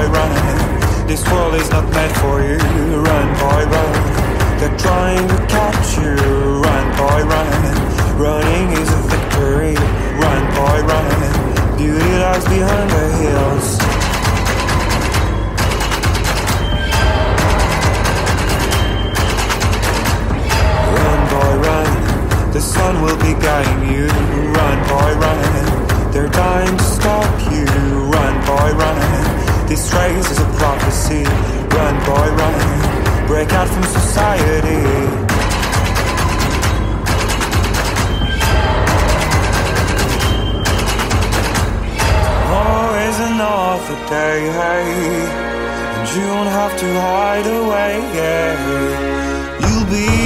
run. This world is not meant for you. Run, boy, run. They're trying to catch you. Run, boy, run. Running is a victory. Run, boy, run. Beauty lies behind the hills. Run, boy, run. The sun will be guiding you. Run, boy, run. They're dying to stop you. Run, boy, run. This race is a prophecy. Run, boy, run. Break out from society. Always another day, hey. And you don't have to hide away, yeah. You'll be